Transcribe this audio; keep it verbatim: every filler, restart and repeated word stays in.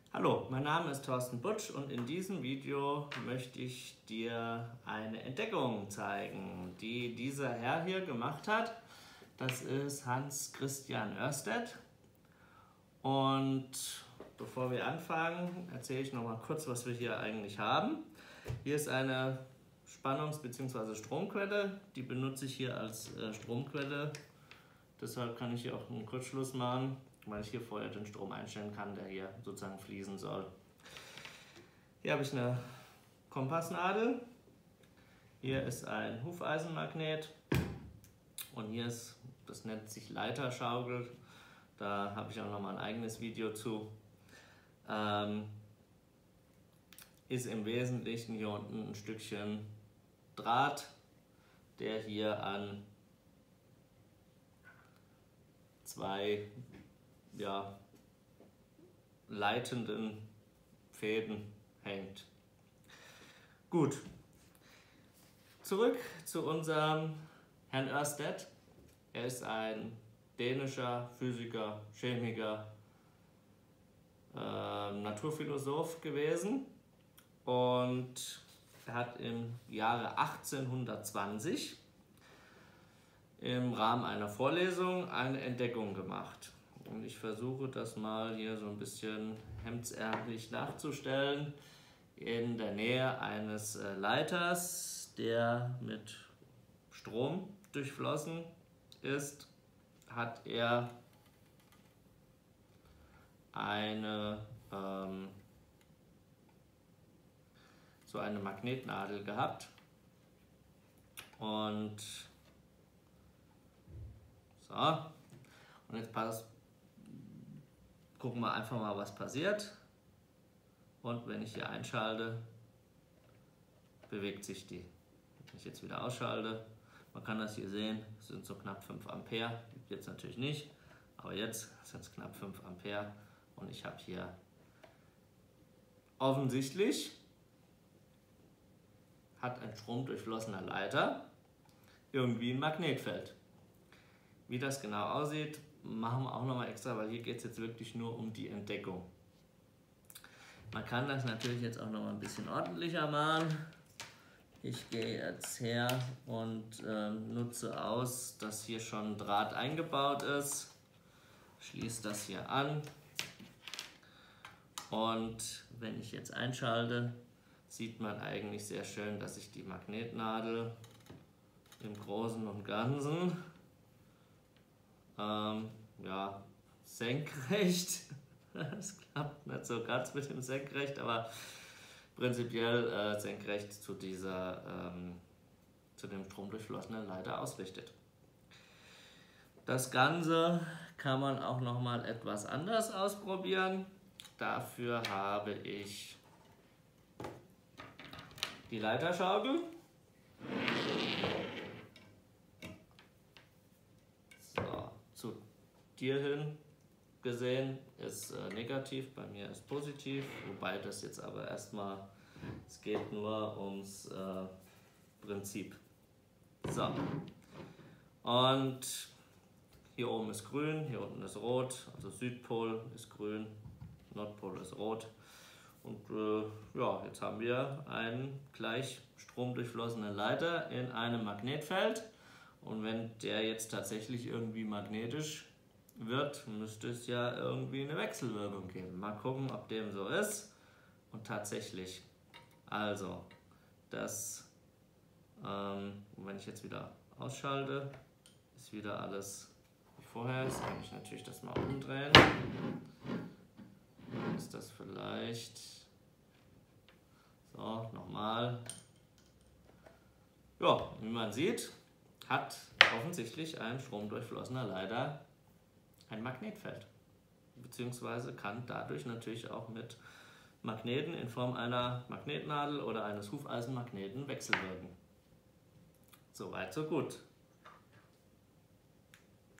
Hallo, mein Name ist Thorsten Butsch und in diesem Video möchte ich dir eine Entdeckung zeigen, die dieser Herr hier gemacht hat. Das ist Hans Christian Ørsted. Und bevor wir anfangen, erzähle ich noch mal kurz, was wir hier eigentlich haben. Hier ist eine Spannungs- bzw. Stromquelle, die benutze ich hier als Stromquelle. Deshalb kann ich hier auch einen Kurzschluss machen, weil ich hier vorher den Strom einstellen kann, der hier sozusagen fließen soll. Hier habe ich eine Kompassnadel, hier ist ein Hufeisenmagnet und hier ist, das nennt sich Leiterschaukel, da habe ich auch noch mal ein eigenes Video zu. Ähm, ist im Wesentlichen hier unten ein Stückchen Draht, der hier an zwei ja, leitenden Fäden hängt. Gut, zurück zu unserem Herrn Ørsted. Er ist ein dänischer Physiker, Chemiker, äh, Naturphilosoph gewesen und er hat im Jahre achtzehnhundertzwanzig im Rahmen einer Vorlesung eine Entdeckung gemacht. Und ich versuche das mal hier so ein bisschen hemdsärmlich nachzustellen. In der Nähe eines Leiters, der mit Strom durchflossen ist, hat er eine, ähm, so eine Magnetnadel gehabt. Und so, und jetzt passt, gucken wir einfach mal, was passiert. Und wenn ich hier einschalte, bewegt sich die. Wenn ich jetzt wieder ausschalte, man kann das hier sehen, es sind so knapp fünf Ampere, jetzt natürlich nicht, aber jetzt sind es knapp fünf Ampere und ich habe hier offensichtlich, hat ein stromdurchflossener Leiter irgendwie ein Magnetfeld. Wie das genau aussieht, machen wir auch nochmal extra, weil hier geht es jetzt wirklich nur um die Entdeckung. Man kann das natürlich jetzt auch nochmal ein bisschen ordentlicher machen. Ich gehe jetzt her und ähm, nutze aus, dass hier schon ein Draht eingebaut ist. Schließe das hier an. Und wenn ich jetzt einschalte, sieht man eigentlich sehr schön, dass ich die Magnetnadel im Großen und Ganzen Ähm, ja, senkrecht, das klappt nicht so ganz mit dem senkrecht, aber prinzipiell äh, senkrecht zu dieser, ähm, zu dem stromdurchflossenen Leiter ausrichtet. Das Ganze kann man auch noch mal etwas anders ausprobieren. Dafür habe ich die Leiterschaukel. Zu dir hin gesehen ist äh, negativ, bei mir ist positiv, wobei das jetzt aber erstmal, es geht nur ums äh, Prinzip. So, und hier oben ist grün, hier unten ist rot, also Südpol ist grün, Nordpol ist rot. Und äh, ja, jetzt haben wir einen gleich stromdurchflossenen Leiter in einem Magnetfeld. Und wenn der jetzt tatsächlich irgendwie magnetisch wird, müsste es ja irgendwie eine Wechselwirkung geben. Mal gucken, ob dem so ist. Und tatsächlich, also, das, ähm, wenn ich jetzt wieder ausschalte, ist wieder alles wie vorher. Jetzt kann ich natürlich das mal umdrehen. Dann ist das vielleicht, so, nochmal. Ja, wie man sieht, hat offensichtlich ein stromdurchflossener Leiter ein Magnetfeld, beziehungsweise kann dadurch natürlich auch mit Magneten in Form einer Magnetnadel oder eines Hufeisenmagneten wechselwirken. Soweit, so gut.